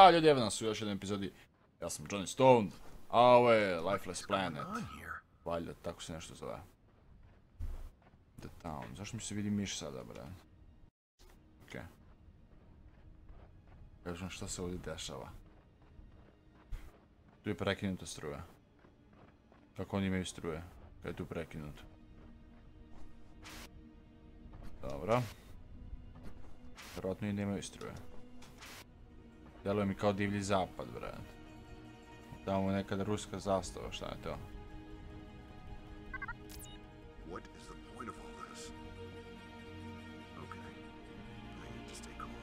Ljudi, evo nas u još jednoj epizodi. Ja sam Johnny Stone, a ovo je Lifeless Planet. Valjda, tako se nešto zove. The Town. Zašto mi se vidi miš sada, bre? Okej. Kažem šta se ovdje dešava. Tu je prekinuta struja. Kako oni imaju struje? Kad je tu prekinuto? Dobro. Vjerojatno i nemaju struje. Djeluje mi kao divlji zapad, brat. Tamo je nekada ruska zastava, šta je to? What is the point of all this? Okay, I need to stay calm.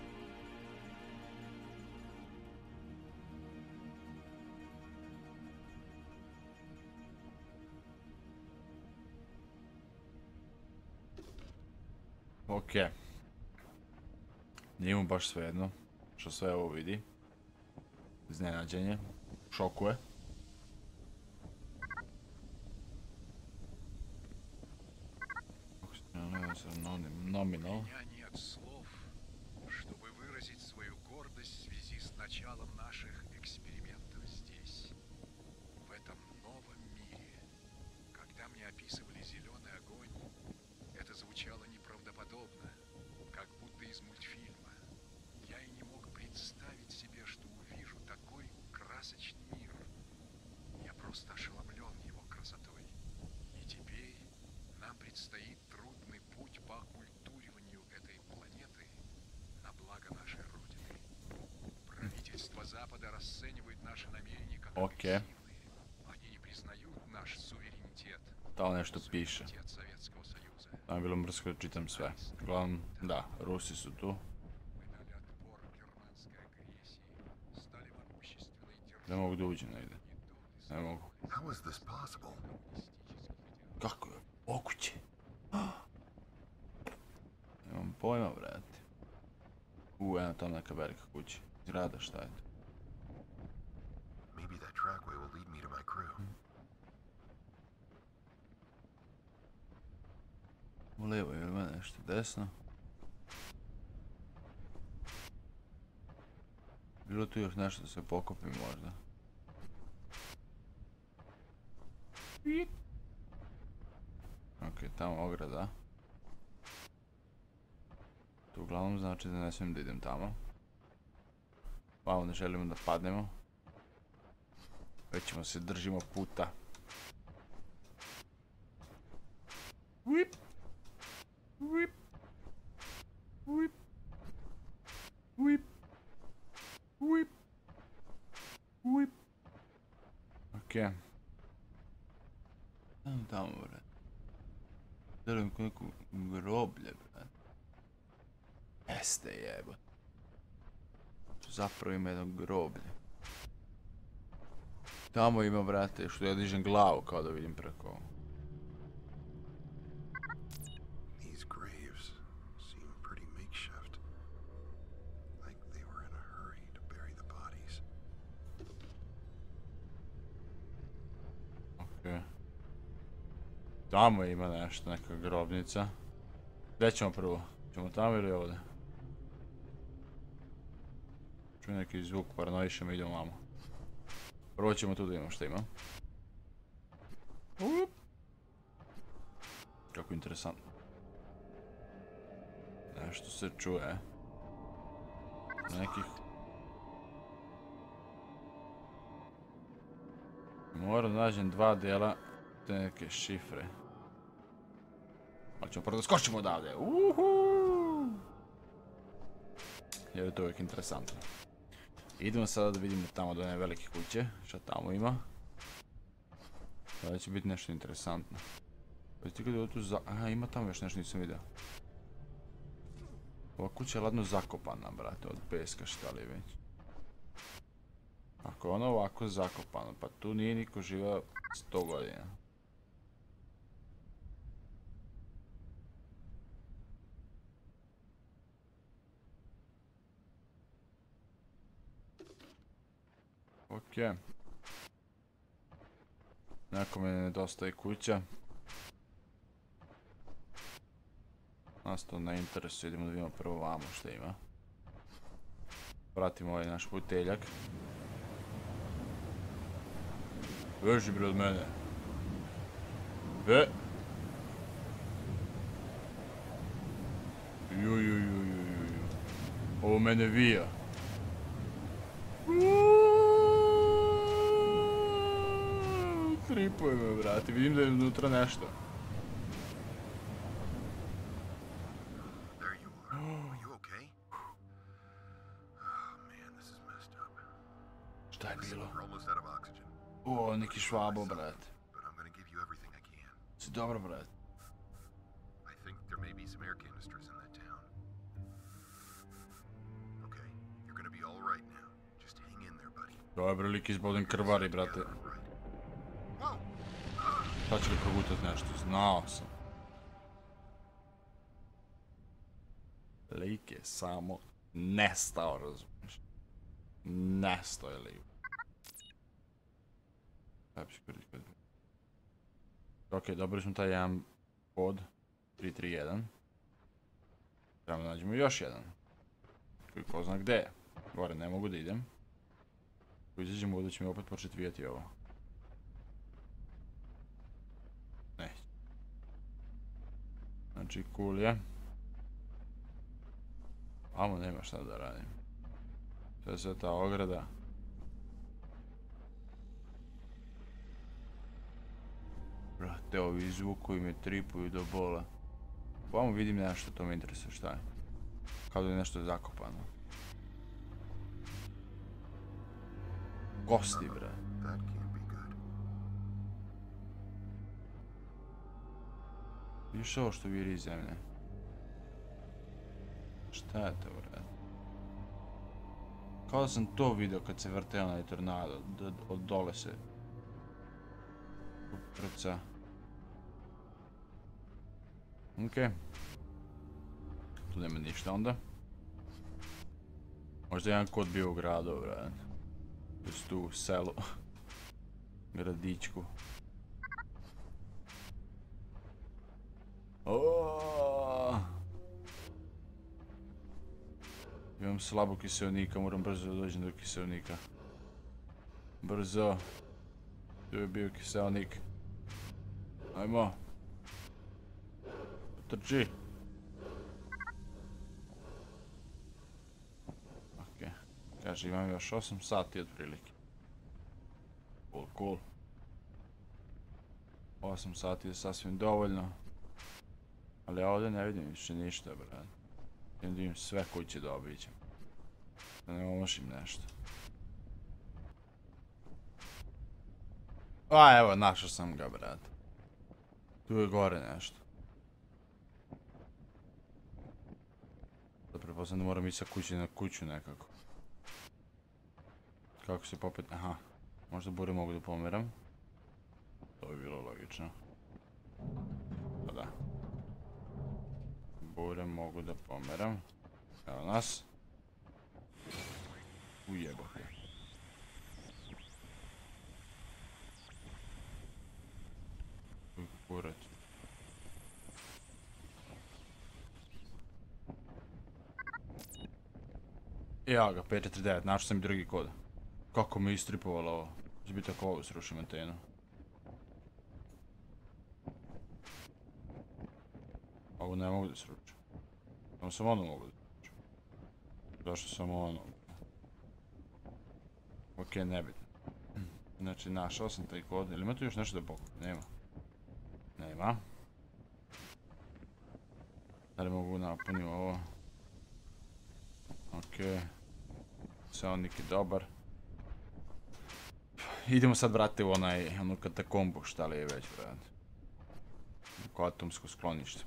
Okej. Nije mu baš svejedno što sve ovo vidi. Iznenađenje. Šokuje. Nominal. У меня нет слов, чтобы выразить свою гордость в связи с началом наших экспериментов здесь, в этом новом мире. Когда мне описывали зеленый огонь, это звучало неправдоподобно, как будто из мультфильма. Я и не мог представить себе, что увижу такой красочный мир. Я просто ошеломлен его красотой. И теперь нам предстоит трудный путь по оккультуриванию этой планеты на благо нашей Родины. Правительство Запада расценивает наши намерения как агрессивные. Они не признают наш суверенитет. Tamo nešto piše. Суверенитет Советского Союза. Tamo je bilo mrsko da čitam sve. Uglavnom, da, Rusi su tu. Мы дали отпор германской агрессии, стали могущественной Ne mogu da uđem negdje. Ne mogu. How is this possible? Kako je moguće? Nemam pojma, brate. Eno tam neka velika kuća. Zgrada, šta je to? Maybe that trackway will lead me to my crew. U lijevo je mene nešto desno. Bilo tu još nešto da se pokopi možda. Ok, tamo ograda. To uglavnom znači da ne smijem da idem tamo. Vamo ne želimo da padnemo. Već ćemo se držimo puta. Whip. Whip. Whip. Whip. Whip. Whip. Okej. Tamo, bre. Delujem kao neko groblje, bre. Jeste jeba. Zapravo ima jedno groblje. Tamo ima, brate, što ja dižem glavu kao da vidim preko ovo. These graves seem pretty makeshift. Like they were in a hurry to bury the bodies. Okej. Tamo ima nešto, neka grobnica. Gdje ćemo prvo? Ćemo tamo ili ovdje? Čujem neki zvuk, paranoišem, idemo vamo. Prvo ćemo tu da imamo što ima. Kako interesantno. Nešto se čuje. Nekih... Moram da nađem dva dijela te neke šifre. Ali ćemo prvo da skočimo odavde. Jer je to uvijek interesantno. Idemo sada da vidimo tamo do one velike kuće. Šta tamo ima. Da će biti nešto interesantno. Pa ti kada je tu za... Aha, ima tamo još nešto, nisam vidio. Ova kuća je ladno zakopana, brate, od peska šta li već. Ako je ono ovako zakopano, pa tu nije niko živeo 100 godina. Okej. Nekome nedostaje kuća. Nas to ne interesuje, idemo da vidimo prvo vamo što ima. pratimo ovaj naš puteljak. Beži bre od mene. Jujujujujuju. Ovo mene vija. Tripuje me, brate. Vidim da je unutra nešto. There you are. Are you okay? Oh man, this is messed up. Šta je bilo? We're almost out of oxygen. O, neki švabo, brate. But I'm gonna give you everything I can. Si dobro, brate. I think there may be some air canisters in that town. Okay, you're gonna be all right now. Just hang in there, buddy. Dobro, lik izboden krvari, brate. Sad ću ga progutat nešto, znao sam. Lik je samo nestao, razumiješ. Nestao je lik. Ok, dobili smo taj jedan kod. 331. Trebamo da nađemo još jedan. Koji ko zna gdje je. Gore ne mogu da idem. Ako izađemo ovdje će mi opet početi vidjeti ovo. Ne. Znači cool je. Amo nema šta da radim. To je sve ta ograda. Brate, ovi zvukovi me tripuju do bola. Vamo vidim nešto, to me interesuje, šta je? Kao da je nešto zakopano. Kosti, bre. That can't be good. Vidiš ovo što viri iz zemlje? Šta je to, bre? Kao da sam to vidio kad se vrte onaj tornado, od dole se uprca. Okej. Tu nema ništa onda. Možda jedan kod bio u gradu, bre. Just tu u selu. Gradićku. Imam slabo kiselnika, moram brzo da dođem do kiselnika. Brzo. Tu je bio kiselnik. Ajmo. Trči. Ok. Kaže, imam još 8 sati otprilike. Cool. 8 sati je sasvim dovoljno. Ali ja ovdje ne vidim više ništa, brad. Vidim sve kuće da obiđem. Da ne omašim nešto. A evo, našao sam ga, brad. Tu je gore nešto. Da prepoznam da moram ići sa kuće na kuću nekako. Kako se popet... Aha. Možda bure mogu da pomeram. To bi bilo logično. Pa da. Bure mogu da pomeram. Evo nas. Ujebote. Kurac. Evo ga, 549, našao sam i drugi kod. Kako me istripovalo ovo. Će biti ako ovo srušim antenu. Ovo ne mogu da sručim. Samo ono mogu da sručim. Zašto samo ono? Ok, nebitno. Znači, našao sam taj kod. Ili ima tu još nešto da pokupim? Nema. Nema. Da li mogu napuniti ovo? Ok. Sonik je dobar. Idemo sad, brate, u onu katakombu, šta li je već, brate. Oko atomsko sklonište.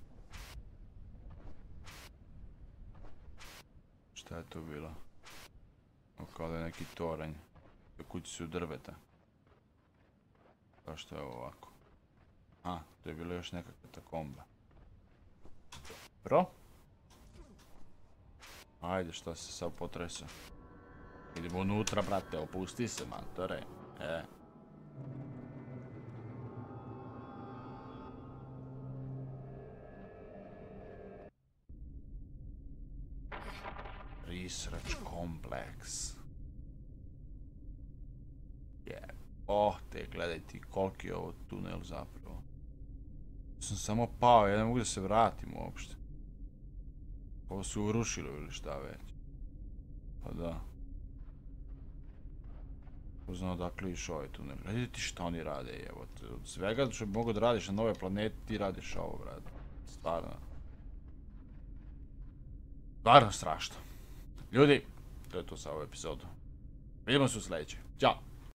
Šta je to bilo? Kao da je neki toranj. Kući su drveta. Zašto je ovo ovako? A, to je bila još neka katakomba. Dobro. Ajde, šta se sad potresa? Idemo unutra, brate, opusti se, mantore. Research kompleks. Te gledaj ti koliki je ovo tunel zapravo. Sam samo pao, ja ne mogu da se vratim uopšte. Ovo su urušili ili šta već. Pa da. Uznao dakle iš ovaj tunel. Gledaj ti šta oni rade, evo. Od svega što bi mogo da radiš na nove planete, ti radiš ovo, brate. Stvarno. Stvarno strašno. Ljudi, to je to sa ovu epizodu. Vidimo se u sljedećoj. Ćao!